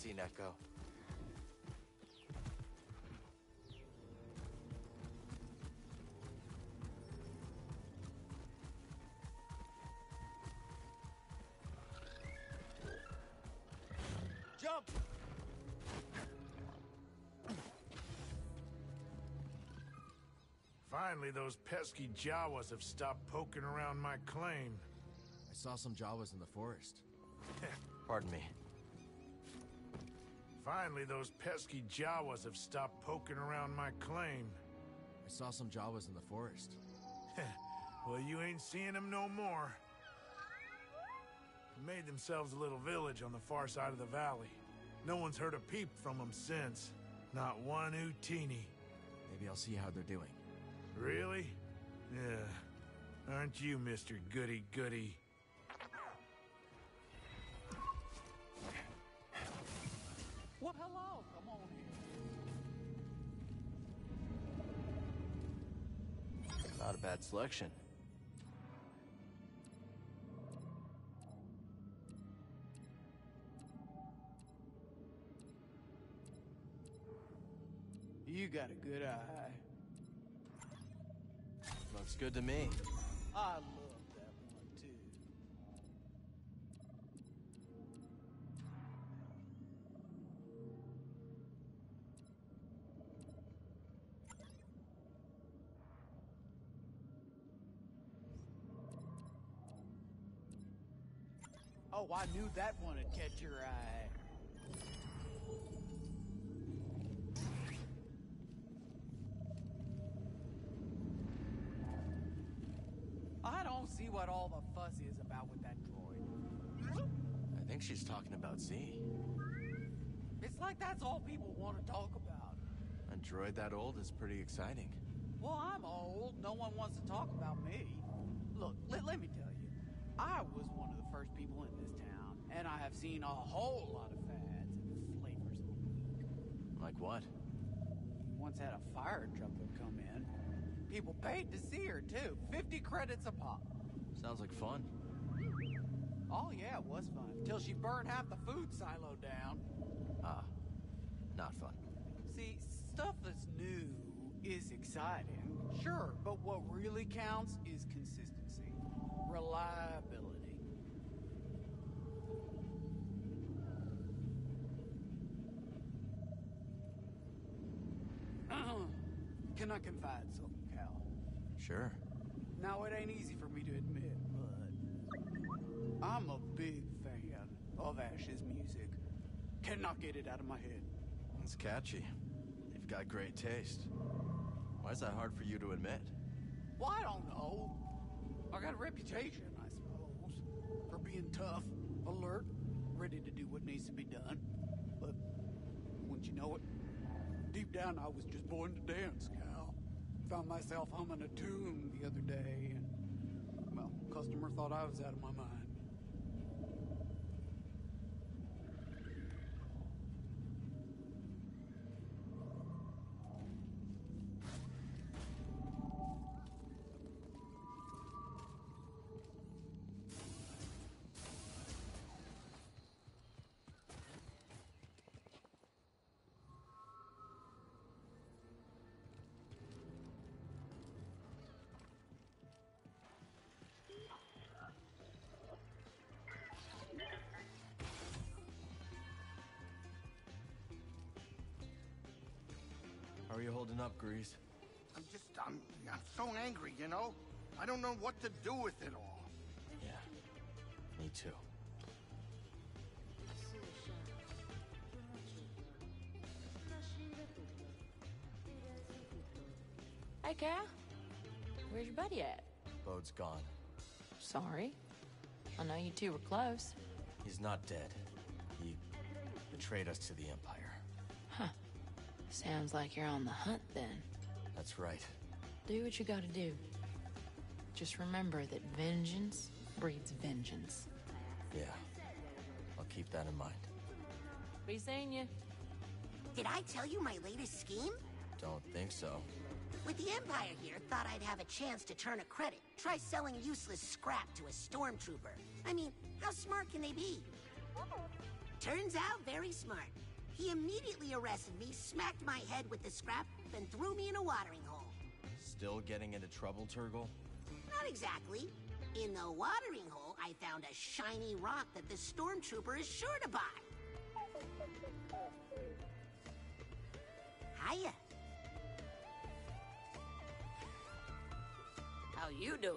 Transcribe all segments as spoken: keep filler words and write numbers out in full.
see Netko. Jump! Finally, those pesky Jawas have stopped poking around my claim. I saw some Jawas in the forest. Pardon me. Finally, those pesky Jawas have stopped poking around my claim. I saw some Jawas in the forest. Well, you ain't seeing them no more. They made themselves a little village on the far side of the valley. No one's heard a peep from them since. Not one Utini. Maybe I'll see how they're doing. Really? Yeah. Aren't you, Mister Goody-Goody? Well, hello. Come on in. Not a bad selection. You got a good eye. Looks good to me. I love that one, too. Oh, I knew that one would catch your eye. I don't see what all the fuss is about with that droid. I think she's talking about Z. It's like that's all people want to talk about. A droid that old is pretty exciting. Well, I'm old. No one wants to talk about me. Look, let, let me tell you. I was one of the first people in this town, and I have seen a whole lot of fads and flavors of the week. Like what? We once had a fire truck that come in. People paid to see her, too. fifty credits a pop. Sounds like fun. Oh, yeah, it was fun. Till she burned half the food silo down. Ah, not fun. See, stuff that's new is exciting, sure, but what really counts is consistency. Reliability. Can I confide something, Cal? Sure. Now, it ain't easy for me to admit, but I'm a big fan of Ash's music. Cannot get it out of my head. It's catchy. You've got great taste. Why is that hard for you to admit? Well, I don't know. I got a reputation, I suppose, for being tough, alert, ready to do what needs to be done. But, wouldn't you know it, deep down I was just born to dance, Cal. Found myself humming a tune the other day, and, well, customer thought I was out of my mind. How are you holding up, Grease? I'm just, I'm, I'm so angry, you know? I don't know what to do with it all. Yeah, me too. Hey, Cal. Where's your buddy at? Bode's gone. Sorry. I know you two were close. He's not dead. He betrayed us to the Empire. Huh. Sounds like you're on the hunt, then. That's right. Do what you gotta do. Just remember that vengeance breeds vengeance. Yeah. I'll keep that in mind. Be seeing you. Did I tell you my latest scheme? Don't think so. With the Empire here, thought I'd have a chance to turn a credit. Try selling useless scrap to a stormtrooper. I mean, how smart can they be? Turns out very smart. He immediately arrested me, smacked my head with the scrap, and threw me in a watering hole. Still getting into trouble, Turgle? Not exactly. In the watering hole, I found a shiny rock that the stormtrooper is sure to buy. Hiya. How you doing?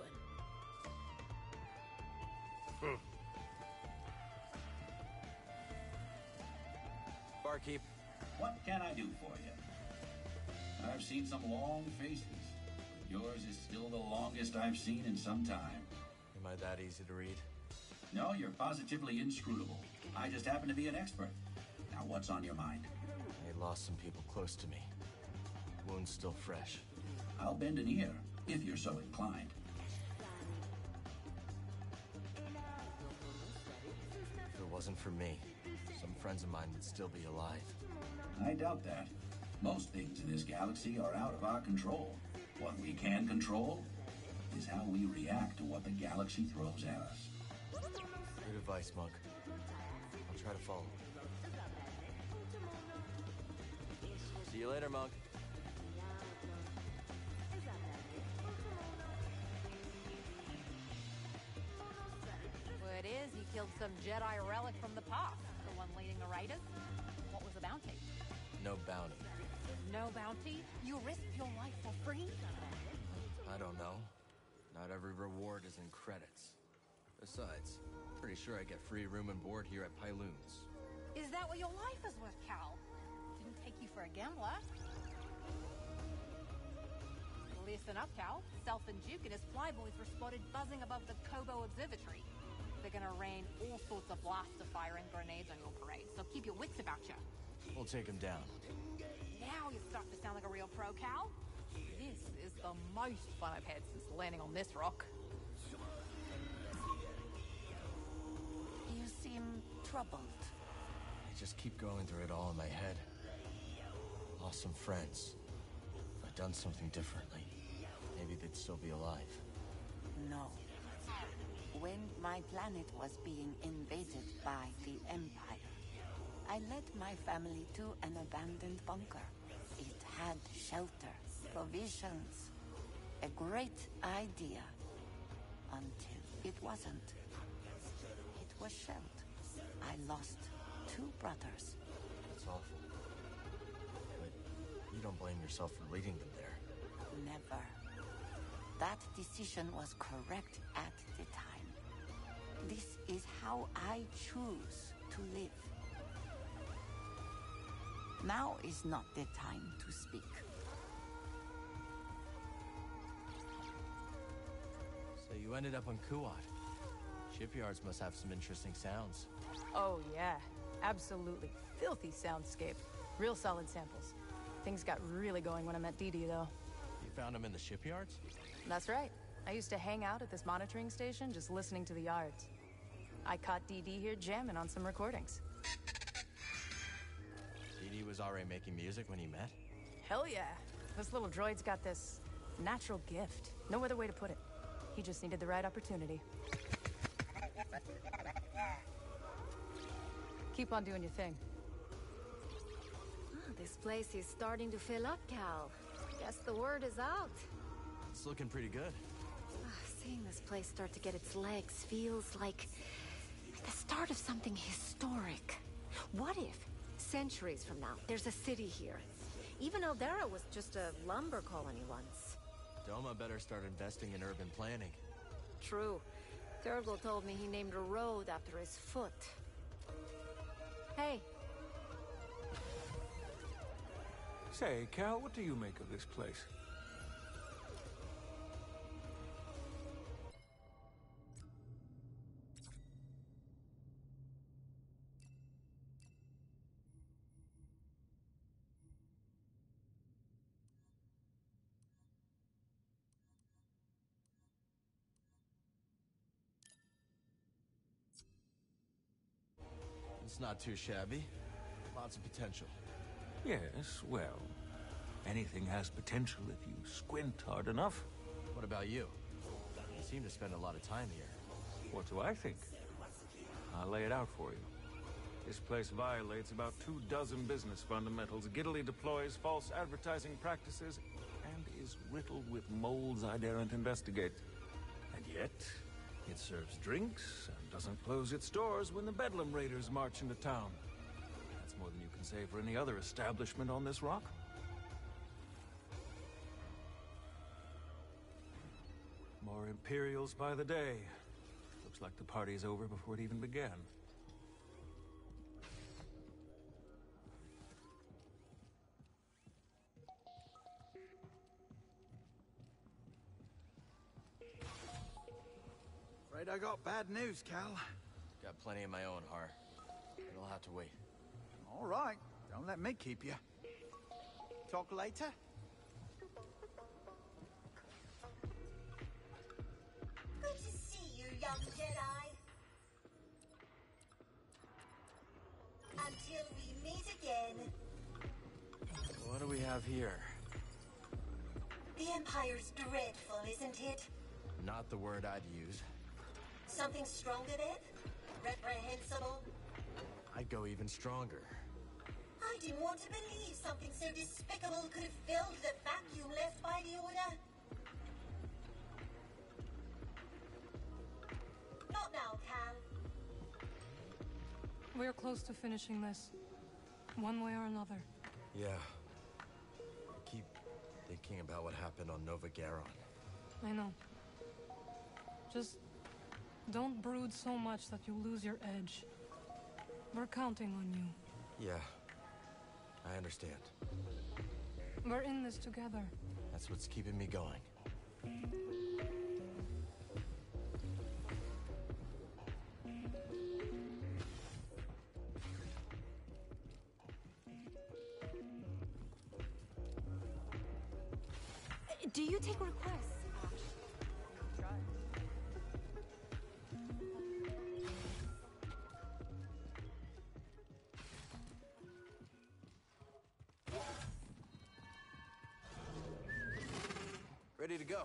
Barkeep. What can I do for you? I've seen some long faces. Yours is still the longest I've seen in some time. Am I that easy to read? No, you're positively inscrutable. I just happen to be an expert. Now, what's on your mind? I lost some people close to me. Wound's still fresh. I'll bend an ear, if you're so inclined. If it wasn't for me, some friends of mine would still be alive. I doubt that. Most things in this galaxy are out of our control. What we can control is how we react to what the galaxy throws at us. Good advice, Monk. I'll try to follow. See you later, Monk. Word is he killed some Jedi relic from the past, the one leading the Raiders. What was the bounty? No bounty. No bounty? You risked your life for free? I don't know. Not every reward is in credits. Besides, pretty sure I get free room and board here at Pyloon's. Is that what your life is worth, Cal? Didn't take you for a gambler. Listen up, Cal. Self and Duke and his flyboys were spotted buzzing above the Kobo Observatory. They're gonna rain all sorts of blaster fire and grenades on your parade, so keep your wits about you. We'll take him down. Now you're starting to sound like a real pro, Cal. This is the most fun I've had since landing on this rock. You seem troubled. I just keep going through it all in my head. Lost some friends. If I'd done something differently, maybe they'd still be alive. No. When my planet was being invaded by the Empire, I led my family to an abandoned bunker. It had shelter, provisions, a great idea, until it wasn't. It was shelled. I lost two brothers. That's awful. But you don't blame yourself for leading them there. Never. That decision was correct at the time. This is how I choose to live. Now is not the time to speak. So you ended up on Kuat. Shipyards must have some interesting sounds. Oh yeah, absolutely. Filthy soundscape. Real solid samples. Things got really going when I met Dee Dee, though. You found him in the shipyards? That's right. I used to hang out at this monitoring station just listening to the yards. I caught Dee Dee here jamming on some recordings. Dee Dee was already making music when you met? Hell yeah. This little droid's got this natural gift. No other way to put it. He just needed the right opportunity. Keep on doing your thing. Oh, this place is starting to fill up, Cal. Guess the word is out. It's looking pretty good. Seeing this place start to get its legs feels like the start of something historic. What if, centuries from now, there's a city here? Even Aldera was just a lumber colony once. Doma better start investing in urban planning. True. Turgle told me he named a road after his foot. Hey. Say, Cal, what do you make of this place? It's not too shabby. Lots of potential. Yes, well, anything has potential if you squint hard enough. What about you? You seem to spend a lot of time here. What do I think? I'll lay it out for you. This place violates about two dozen business fundamentals, giddily deploys false advertising practices, and is riddled with moles I daren't investigate. And yet, it serves drinks and doesn't close its doors when the Bedlam Raiders march into town. That's more than you can say for any other establishment on this rock. More Imperials by the day. Looks like the party's over before it even began. Afraid I got bad news, Cal. Got plenty of my own, Har. It'll have to wait. All right. Don't let me keep you. Talk later? Good to see you, young Jedi. Until we meet again. What do we have here? The Empire's dreadful, isn't it? Not the word I'd use. Something stronger then? Reprehensible? I'd go even stronger. I didn't want to believe something so despicable could have filled the vacuum left by the Order. Not now, Cal. We're close to finishing this. One way or another. Yeah. I keep thinking about what happened on Nova Garon. I know. Just don't brood so much that you lose your edge. We're counting on you. Yeah. I understand. We're in this together. That's what's keeping me going. Do you take requests? Ready to go.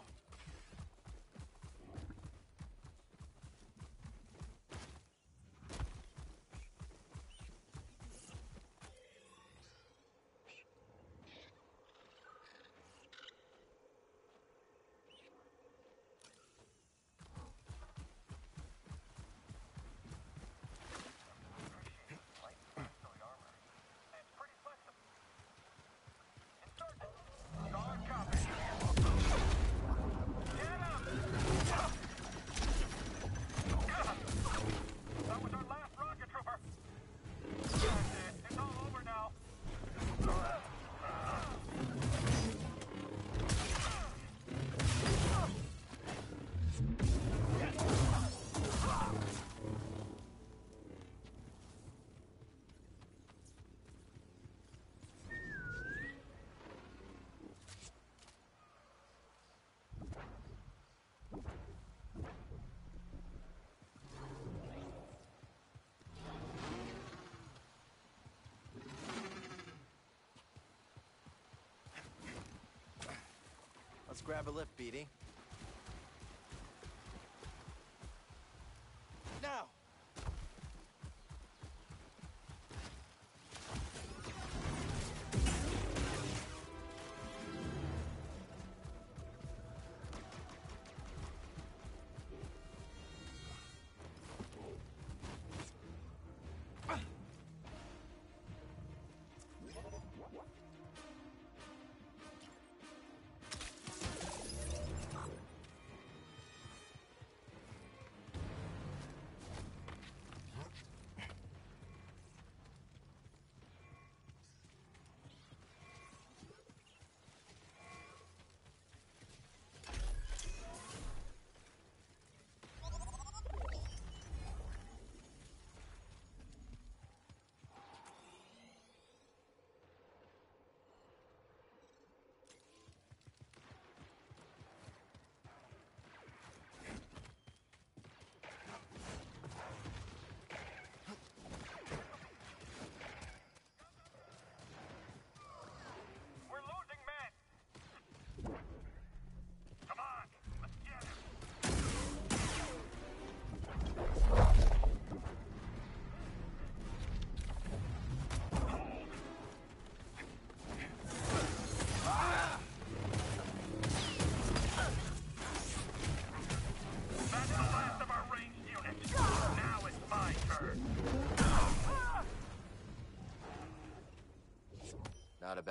Let's grab a lift, Beatty. Now!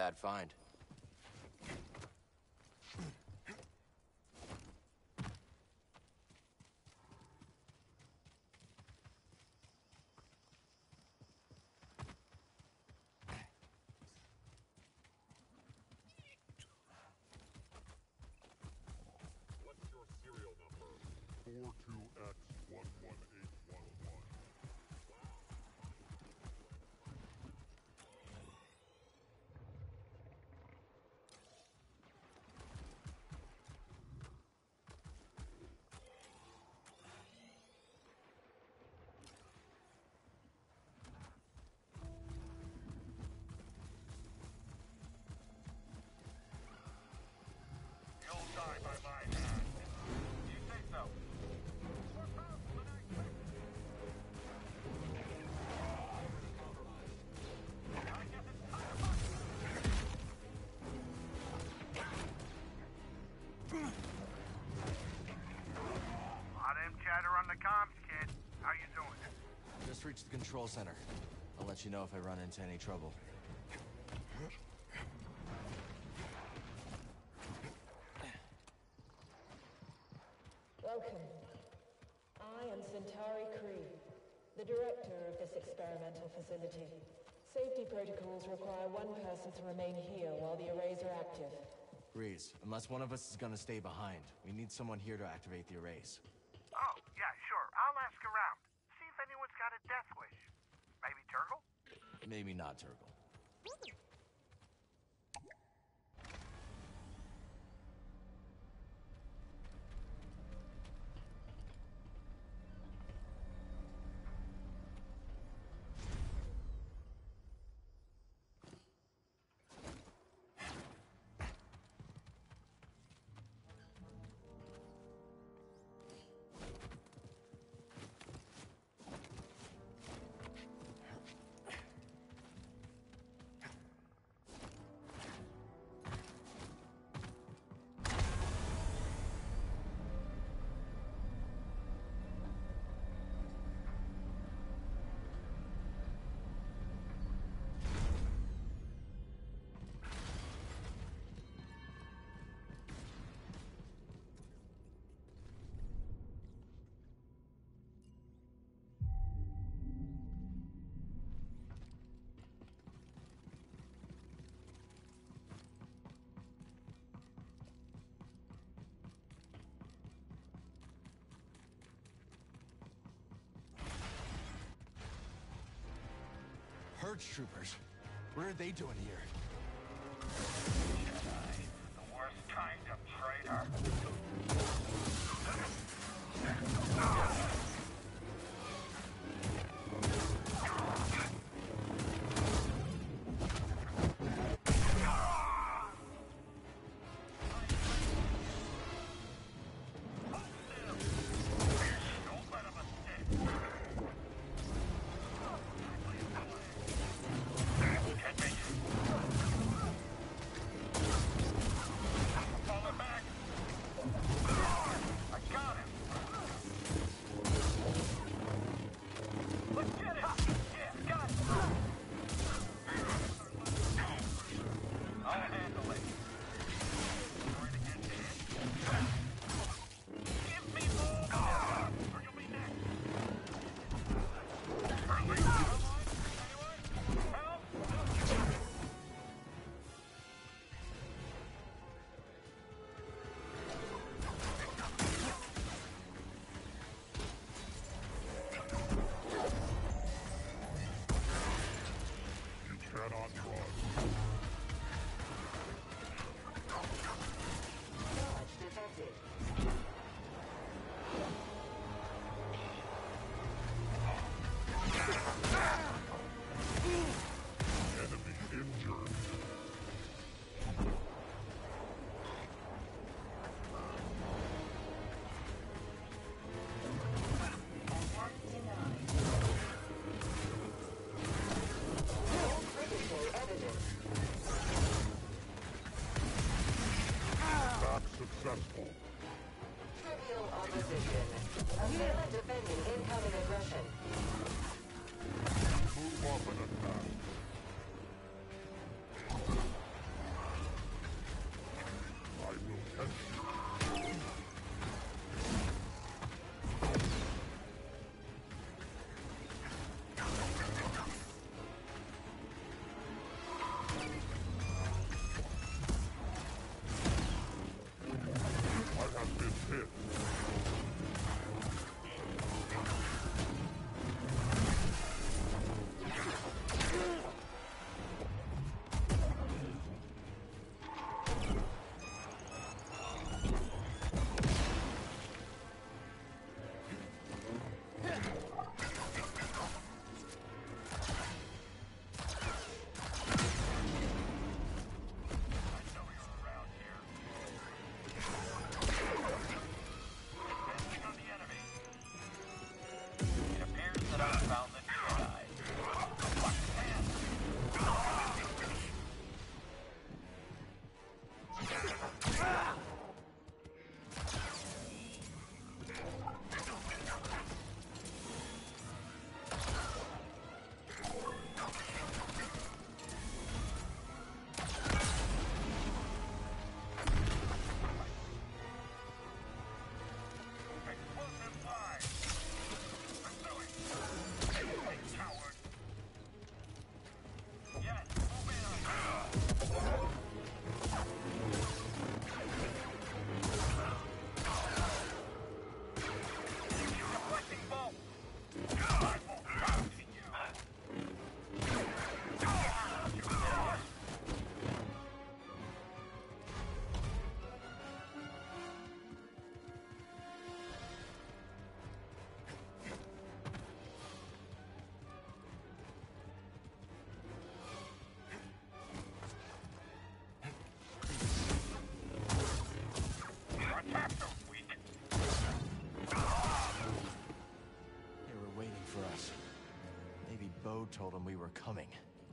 bad find. four two X one one eight one one. You'll die by my hand. You say so. Lot of them chatter on the comms, kid. How you doing? Just reached the control center. I'll let you know if I run into any trouble. Welcome. I am Centauri Kree, the director of this experimental facility. Safety protocols require one person to remain here while the arrays are active. Breeze, unless one of us is gonna stay behind, we need someone here to activate the arrays. Oh, yeah, sure. I'll ask around. See if anyone's got a death wish. Maybe Turgle? Maybe not Turgle. Purge troopers. What are they doing here? Jedi, the worst kind of traitor. Successful. Trivial opposition. Assailant defending incoming aggression. Move up and attack. told him we were coming.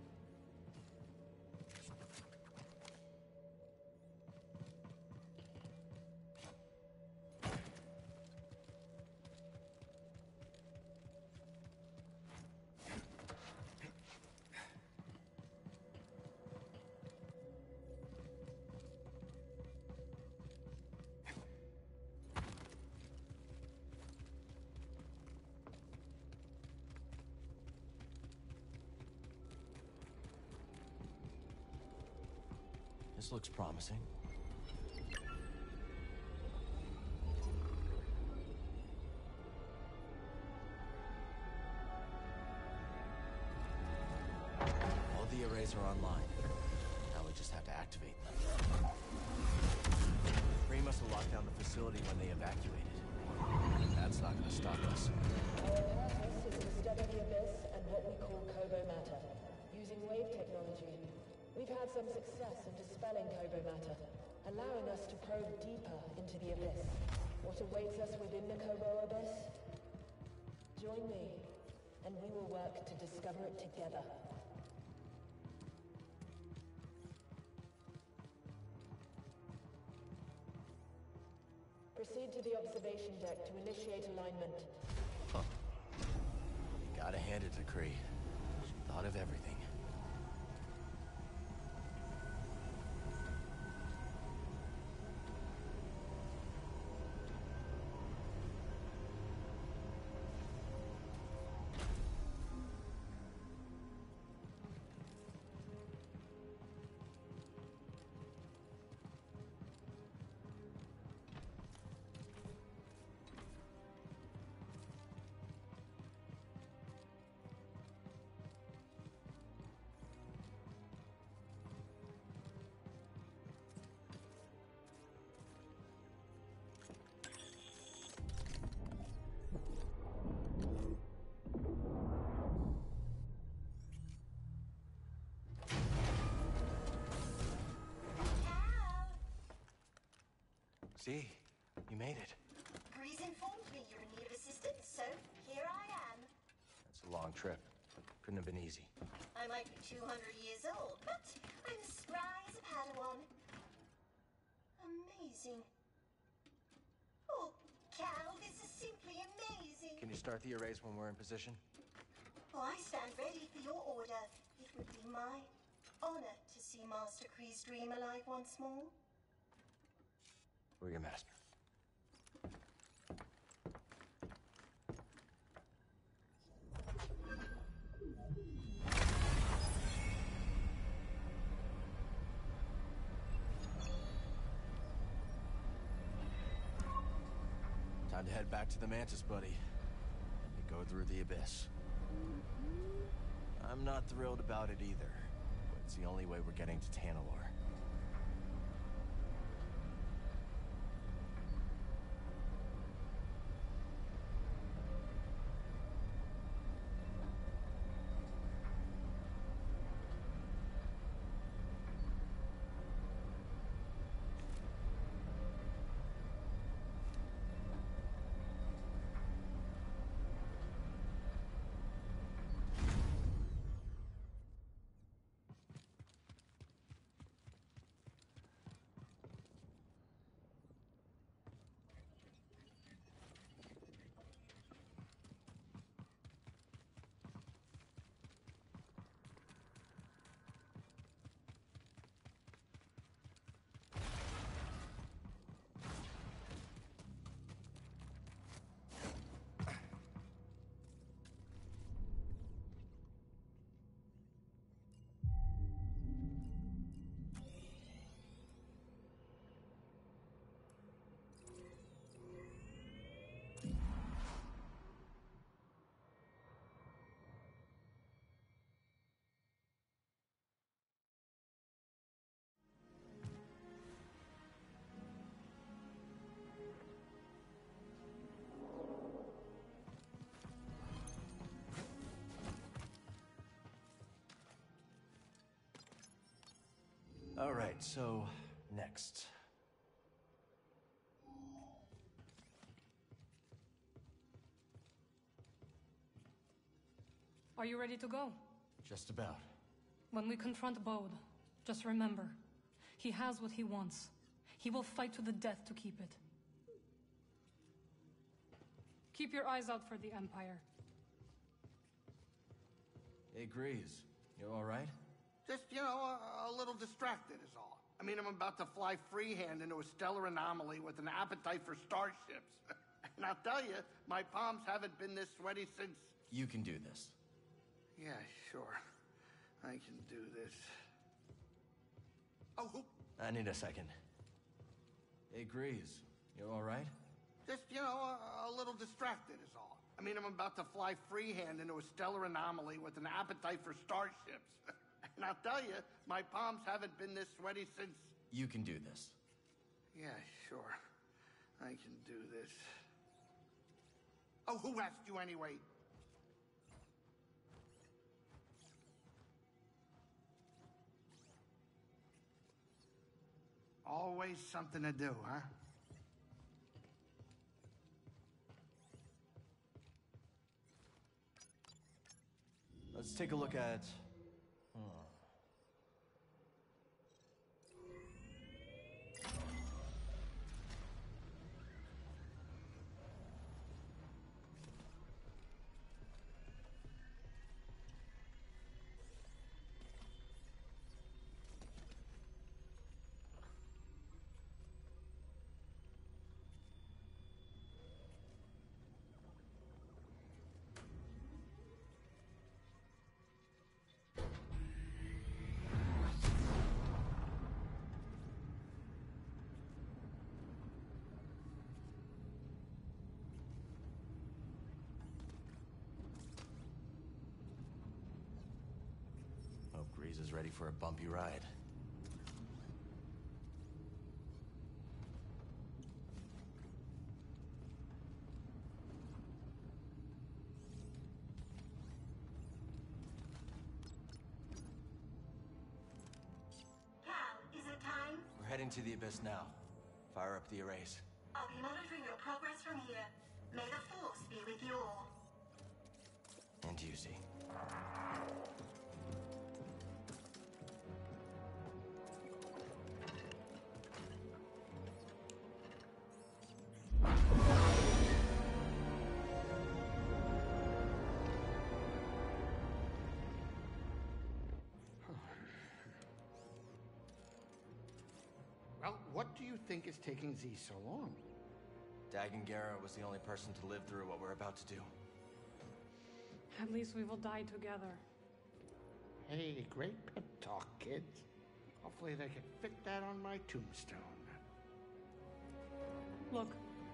This looks promising. All the arrays are online. Now we just have to activate them. Kree must have locked down the facility when they evacuated. That's not gonna stop us. Our purpose is to study the Abyss and what we call Kobo matter, using wave technology. We've had some success in dispelling Kobo matter, allowing us to probe deeper into the Abyss. What awaits us within the Kobo Abyss? Join me, and we will work to discover it together. Proceed to the observation deck to initiate alignment. Huh. You gotta hand it to Kree. She thought of everything. See, you made it. Grease informed me you're in need of assistance, so here I am. It's a long trip. Couldn't have been easy. I might be two hundred years old, but I'm spry as a Padawan. Amazing. Oh, Cal, this is simply amazing. Can you start the arrays when we're in position? Oh, I stand ready for your order. It would be my honor to see Master Kree's dream alive once more. We're your master. Time to head back to the Mantis, buddy. And go through the Abyss. I'm not thrilled about it either, but it's the only way we're getting to Tanalorr. All right, so next. Are you ready to go? Just about. When we confront Bode, just remember, he has what he wants. He will fight to the death to keep it. Keep your eyes out for the Empire. Hey, Grease. You alright? Just, you know, a, a little distracted is all. I mean, I'm about to fly freehand into a stellar anomaly with an appetite for starships. And I'll tell you, my palms haven't been this sweaty since... You can do this. Yeah, sure. I can do this. Oh, who... I need a second. Hey, Grease. You alright? Just, you know, a, a little distracted is all. I mean, I'm about to fly freehand into a stellar anomaly with an appetite for starships. And I'll tell you, my palms haven't been this sweaty since... You can do this. Yeah, sure. I can do this. Oh, who asked you anyway? Always something to do, huh? Let's take a look at... Hmm. Grease is ready for a bumpy ride. Cal, is it time? We're heading to the Abyss now. Fire up the arrays. I'll be monitoring your progress from here. May the Force be with you all. And you, Z. Well, what do you think is taking Z so long? Dagan Gera was the only person to live through what we're about to do. At least we will die together. Hey, great pep talk, kids. Hopefully they can fit that on my tombstone. Look.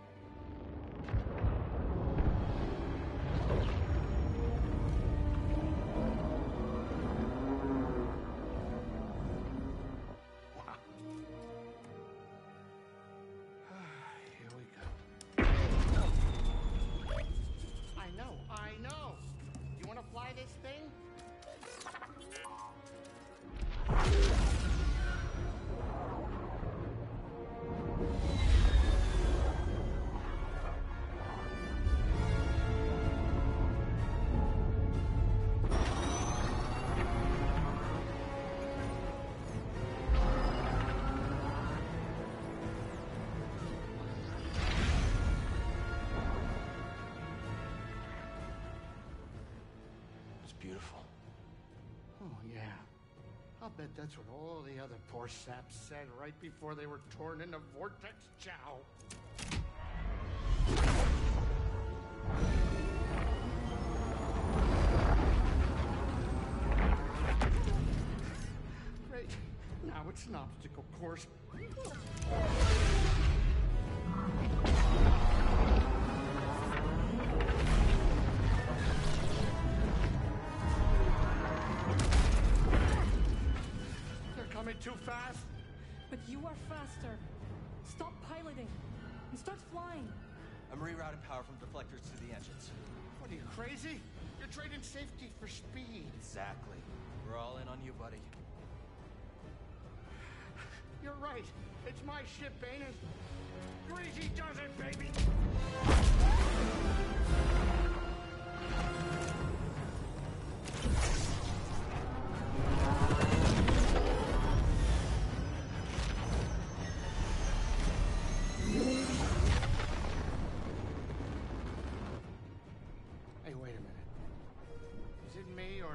Beautiful. Oh, yeah. I'll bet that's what all the other poor saps said right before they were torn into Vortex Chow. Great. Now it's an obstacle course. Too fast? But you are faster. Stop piloting and start flying. I'm rerouting power from deflectors to the engines. What are you, crazy? You're trading safety for speed. Exactly. We're all in on you, buddy. You're right. It's my ship, ain't it? Greasy does it, baby!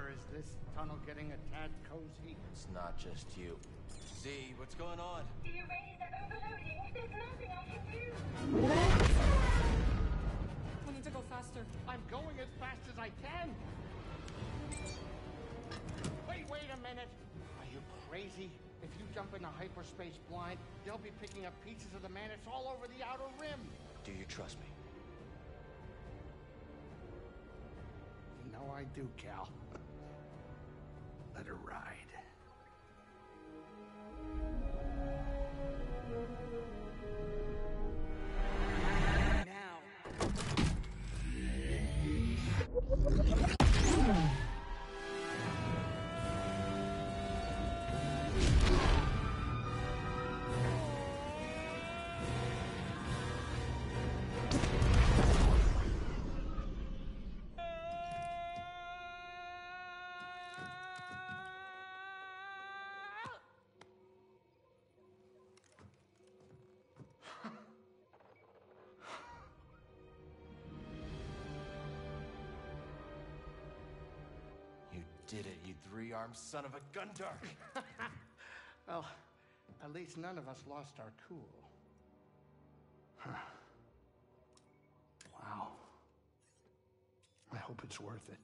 Or is this tunnel getting a tad cozy? It's not just you. Z, what's going on? The arrays are overloading. There's nothing I can do. We need to go faster. I'm going as fast as I can. Wait, wait a minute. Are you crazy? If you jump into hyperspace blind, they'll be picking up pieces of the Mantis all over the outer rim. Do you trust me? You know I do, Cal. Let her ride. Did it, you three-armed son of a Gundark! Well, at least none of us lost our cool. Huh. Wow. I hope it's worth it.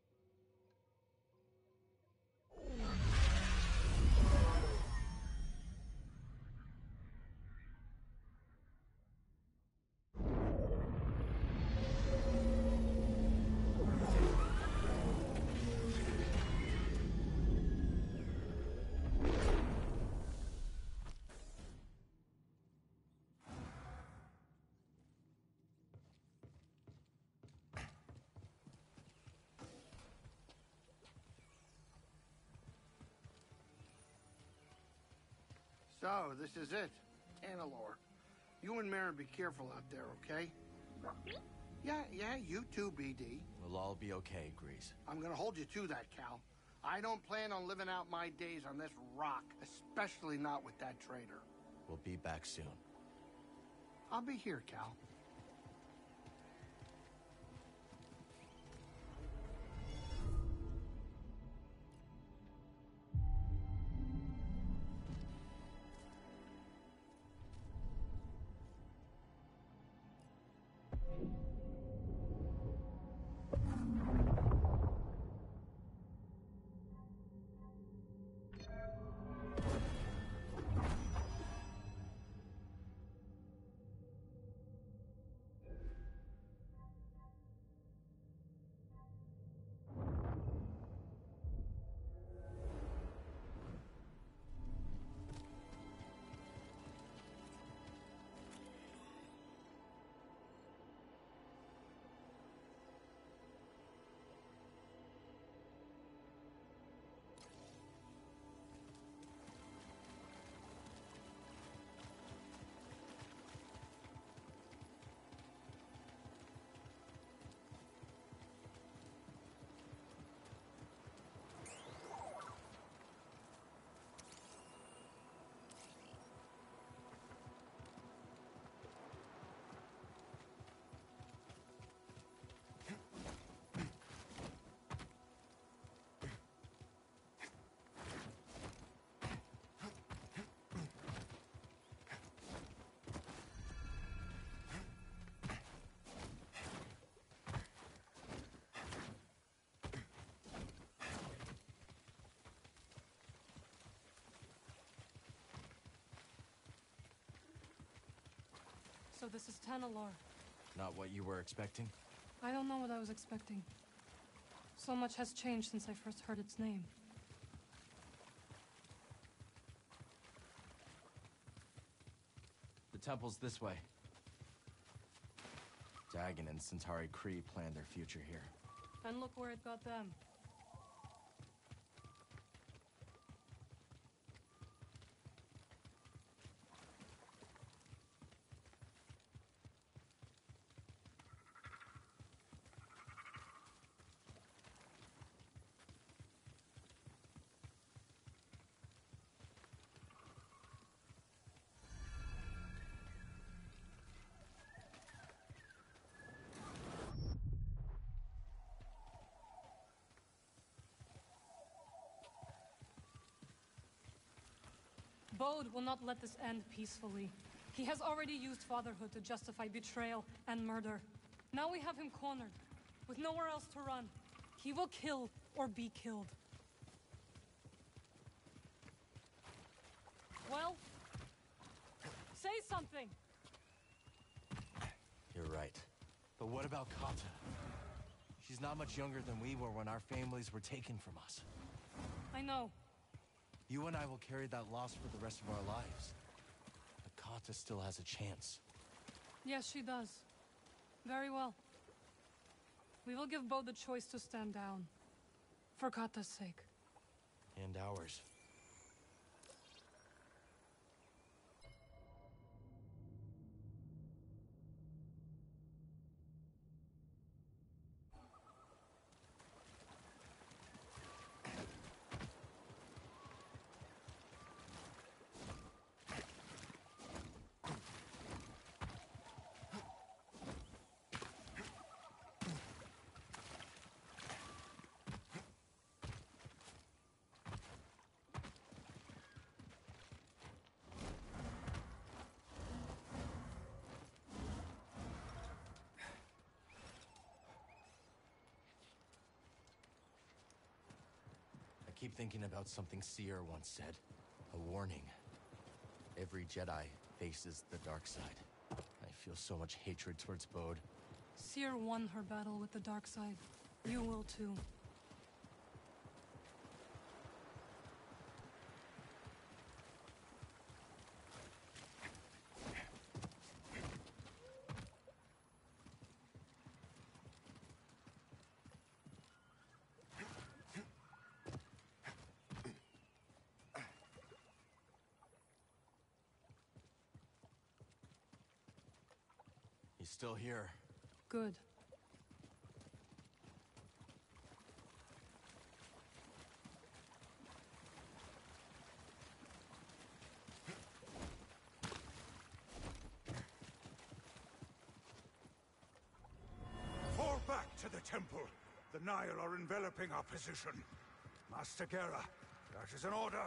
So, this is it. Annalore. You and Marin be careful out there, okay? Yeah, yeah, you too, B D. We'll all be okay, Grease. I'm gonna hold you to that, Cal. I don't plan on living out my days on this rock, especially not with that traitor. We'll be back soon. I'll be here, Cal. So this is Tanalor. Not what you were expecting? I don't know what I was expecting. So much has changed since I first heard its name. The temple's this way. Dagon and Centauri Kree planned their future here. And look where it got them. Bode will not let this end peacefully. He has already used fatherhood to justify betrayal and murder. Now we have him cornered, with nowhere else to run. He will kill or be killed. Well, say something! You're right. But what about Kata? She's not much younger than we were when our families were taken from us. I know. You and I will carry that loss for the rest of our lives. But Kata still has a chance. Yes, she does. Very well. We will give Bode the choice to stand down. For Kata's sake. And ours. I keep thinking about something Seer once said. A warning. Every Jedi faces the dark side. I feel so much hatred towards Bode. Seer won her battle with the dark side. You will too. He's still here. Good. Fall back to the temple. The Nihil are enveloping our position. Master Gera, that is an order.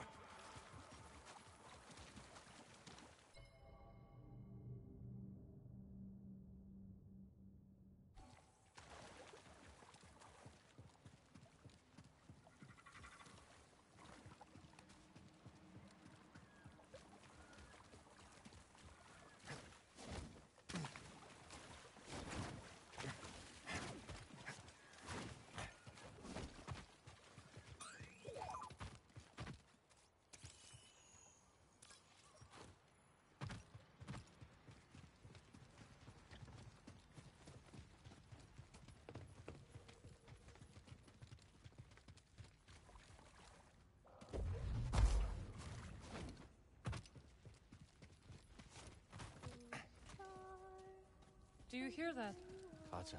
Do you hear that? Kata.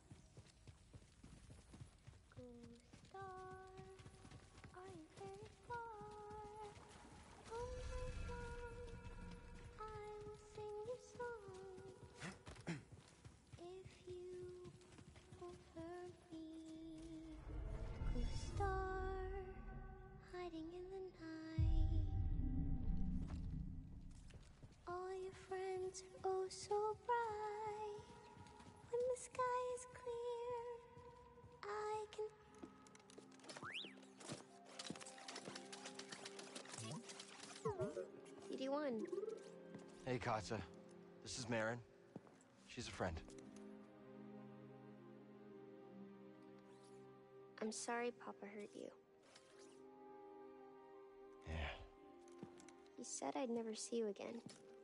Hiding in the night. All your friends are oh so bright. When the sky is clear, I can. C D one. Hey, Kata. This is Marin. She's a friend. I'm sorry Papa hurt you. Yeah. He said I'd never see you again.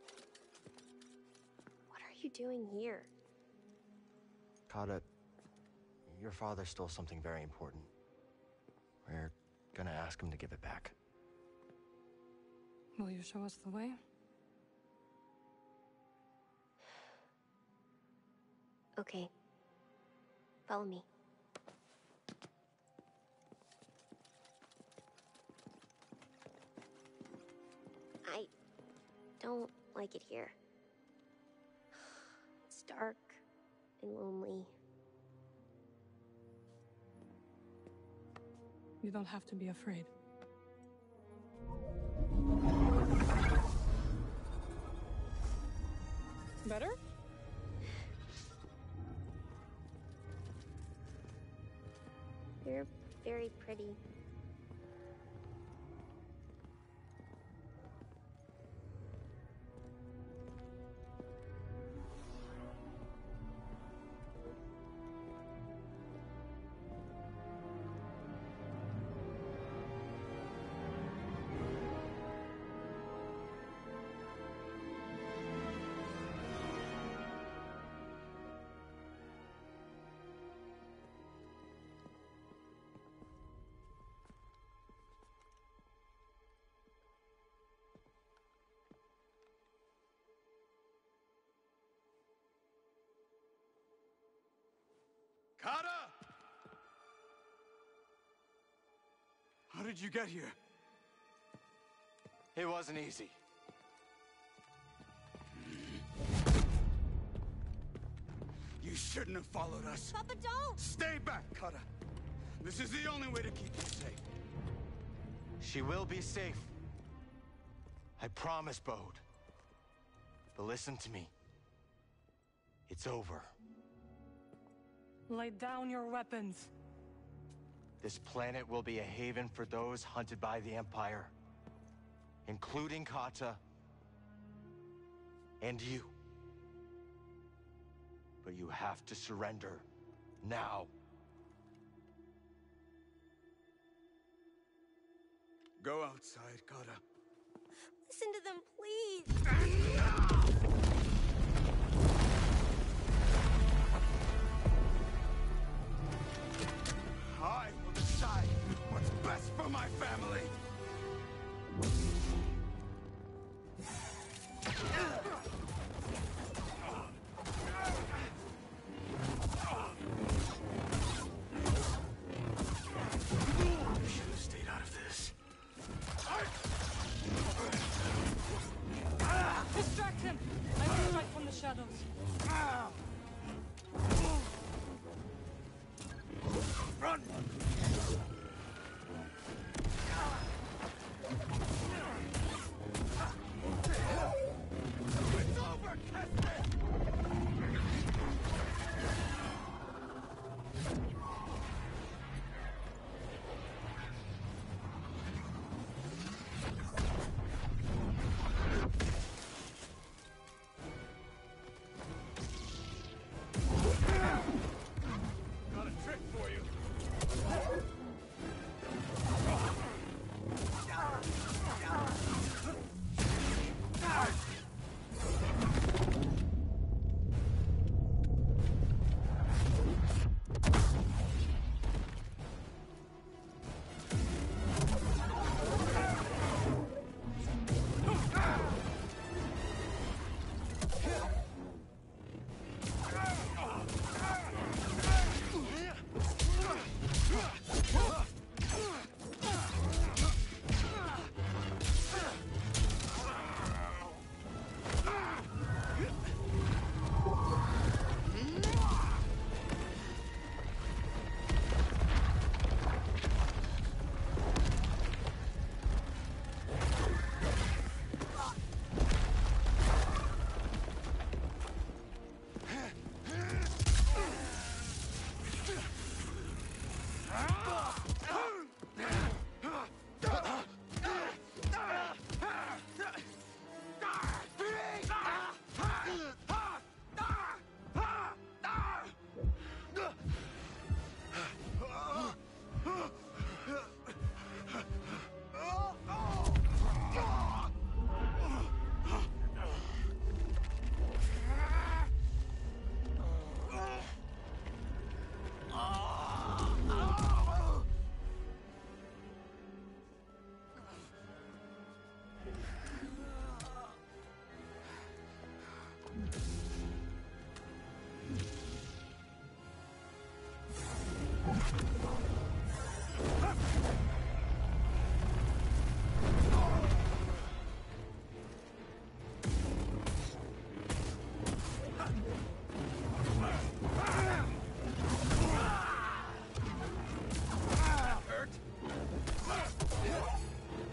What are you doing here? Kata, your father stole something very important. We're gonna ask him to give it back. Will you show us the way? Okay. Follow me. I don't like it here. It's dark and lonely. You don't have to be afraid. Better? You're very pretty. Kata! How did you get here? It wasn't easy. You shouldn't have followed us. Papa, don't! Stay back, Kata. This is the only way to keep you safe. She will be safe. I promise, Bode. But listen to me. It's over. Lay down your weapons. This planet will be a haven for those hunted by the Empire. Including Kata. And you. But you have to surrender. Now. Go outside, Kata. Listen to them, please. I will decide what's best for my family. Should have stayed out of this. Distract him! I will strike from the shadows. Run! It's over, Kestis! Got a trick for you.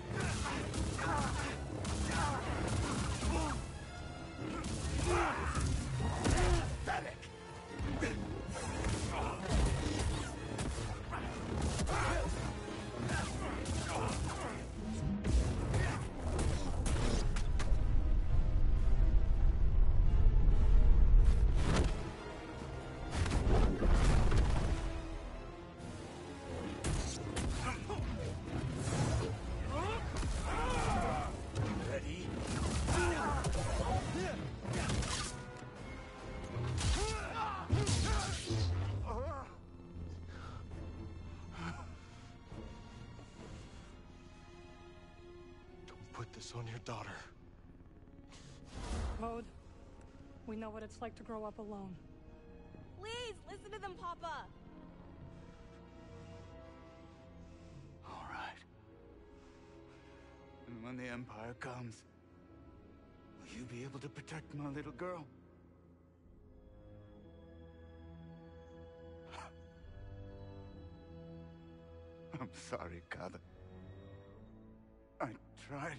Hurt? this on your daughter. Vode, we know what it's like to grow up alone. Please, listen to them, Papa! All right. And when the Empire comes, will you be able to protect my little girl? I'm sorry, Kata. I tried.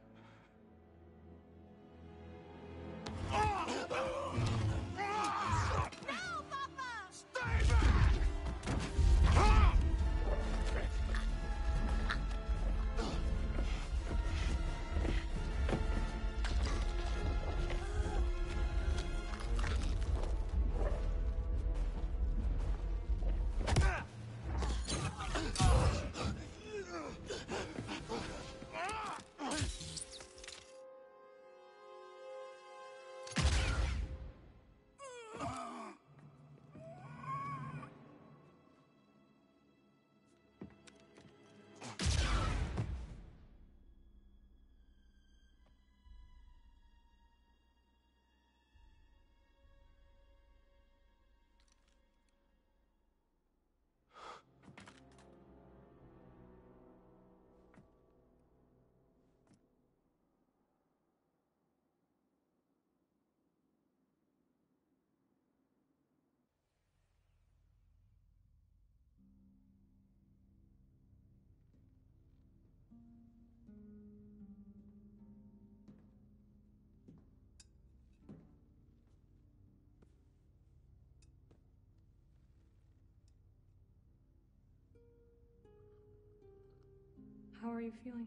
How are you feeling?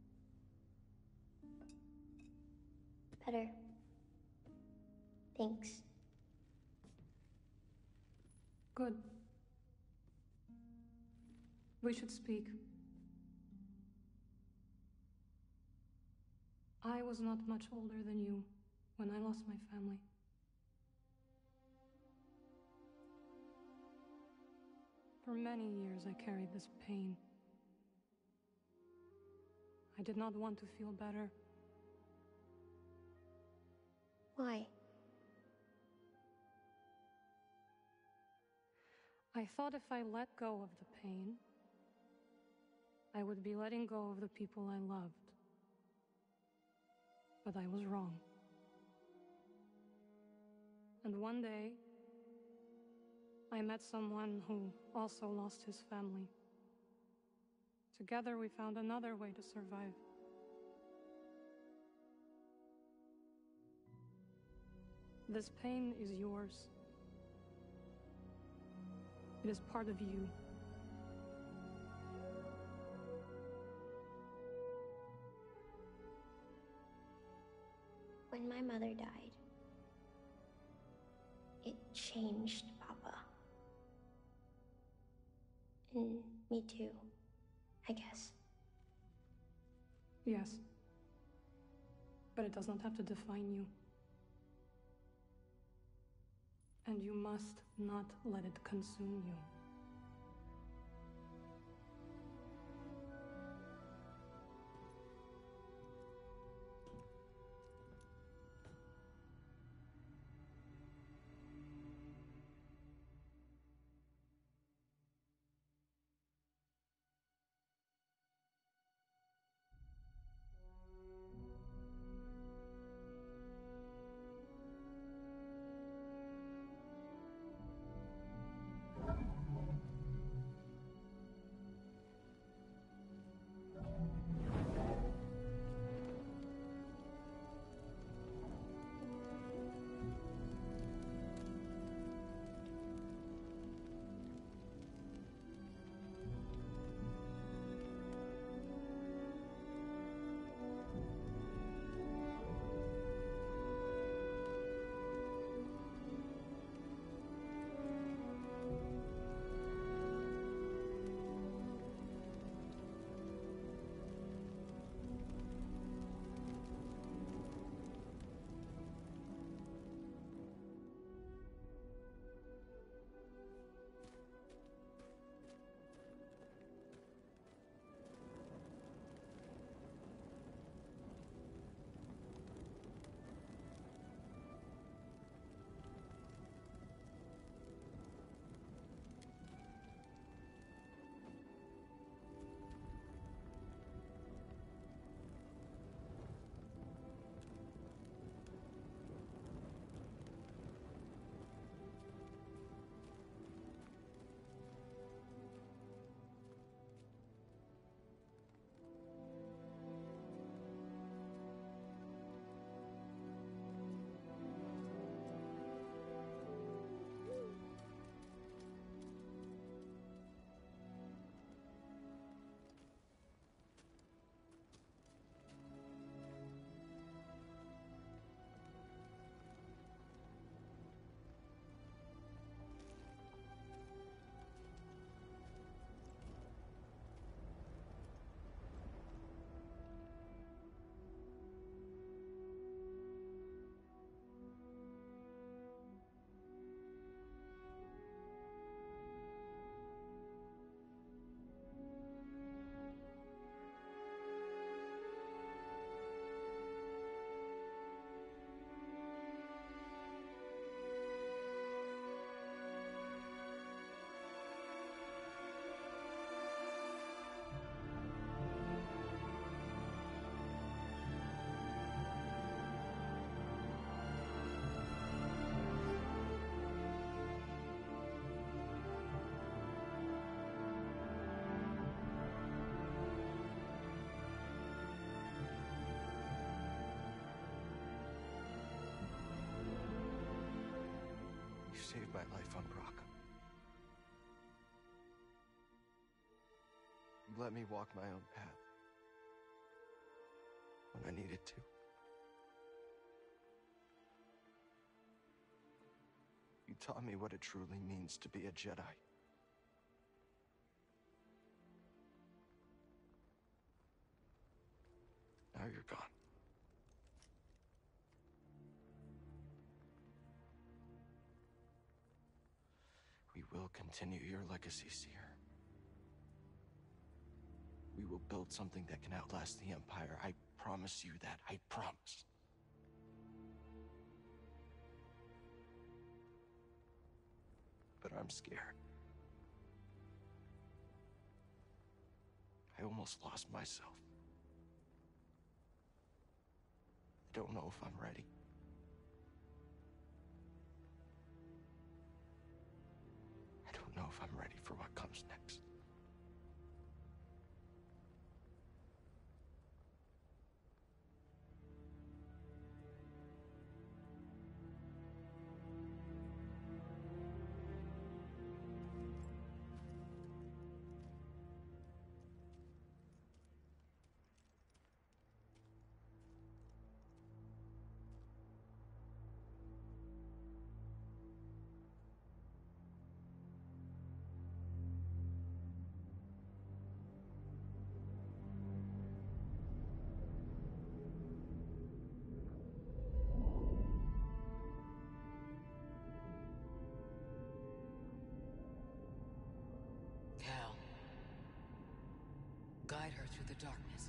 Better. Thanks. Good. We should speak. I was not much older than you when I lost my family. For many years I carried this pain. I did not want to feel better. Why? I thought if I let go of the pain, I would be letting go of the people I loved. But I was wrong. And one day, I met someone who also lost his family. Together we found another way to survive. This pain is yours. It is part of you. When my mother died, it changed Papa. And me too, I guess. Yes. But it does not have to define you. And you must not let it consume you. let me walk my own path when I needed to. You taught me what it truly means to be a Jedi. Now you're gone. We will continue your legacy, Seer. We will build something that can outlast the Empire. I promise you that. I promise. But I'm scared. I almost lost myself. I don't know if I'm ready. I don't know if I'm ready for what comes next. Cal, guide her through the darkness.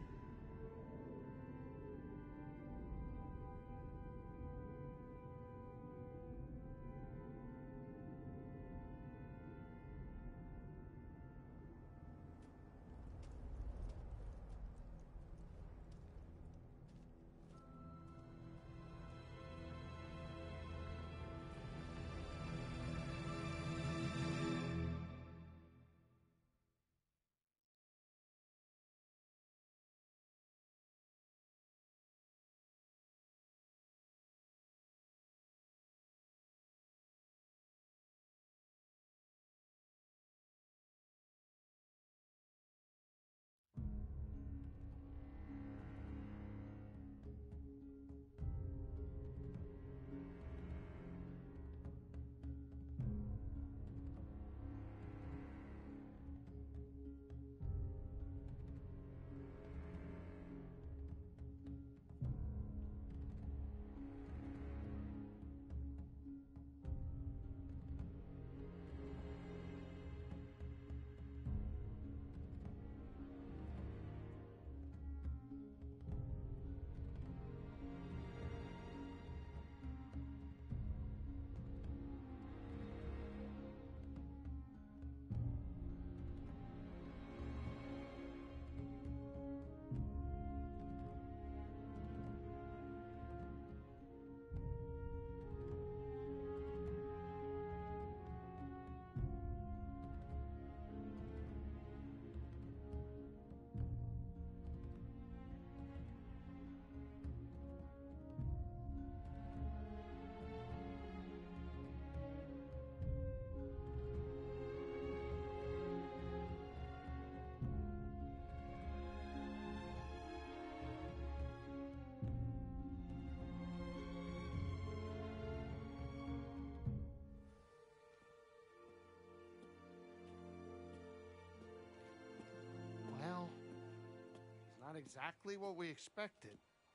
Not exactly what we expected.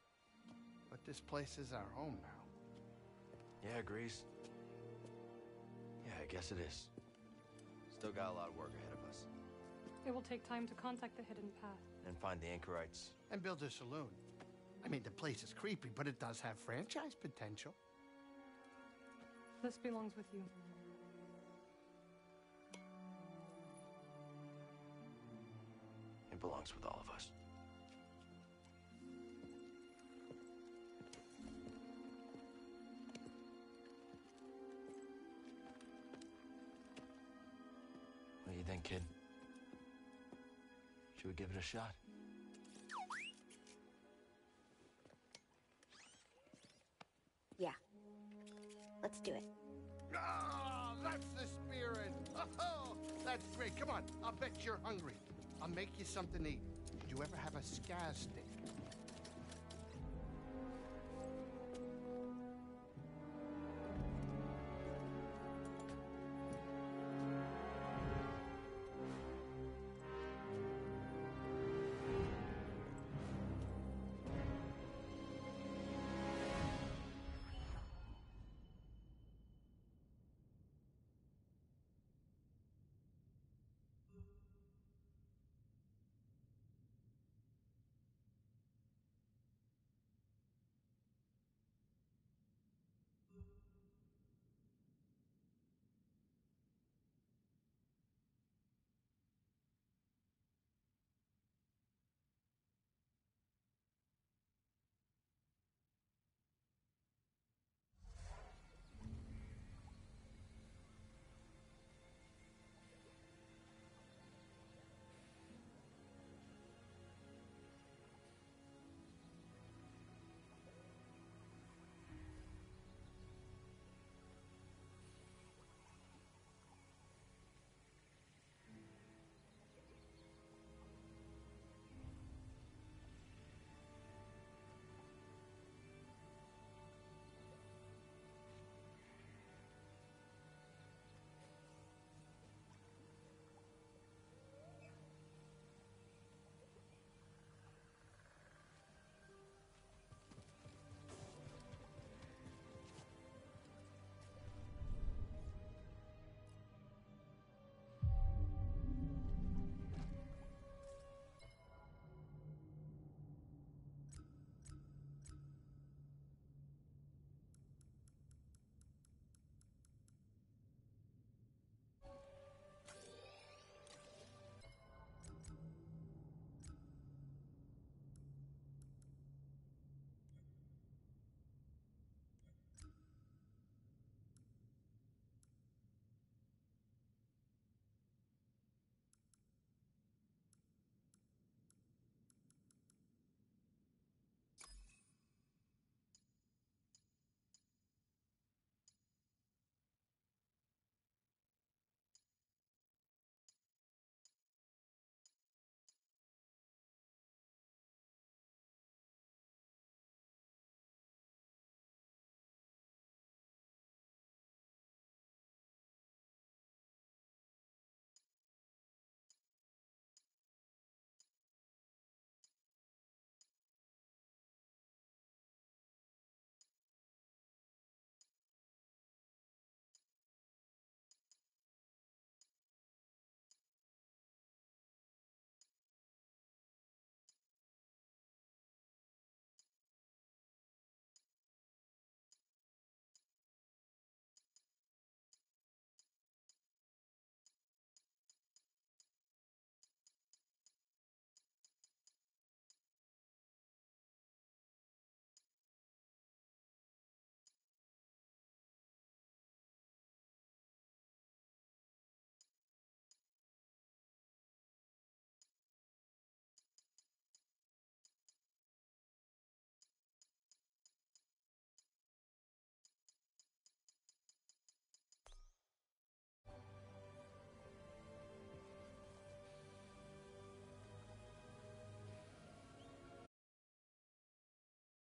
But this place is our home now. Yeah, Grease. Yeah, I guess it is. Still got a lot of work ahead of us. It will take time to contact the Hidden Path. And find the anchorites. And build a saloon. I mean, the place is creepy, but it does have franchise potential. This belongs with you. It belongs with all of us. What do you think, kid? Should we give it a shot? Yeah. Let's do it. Ah, that's the spirit. Oh, that's great. Come on. I'll bet you're hungry. I'll make you something to eat. Did you ever have a scaz stick?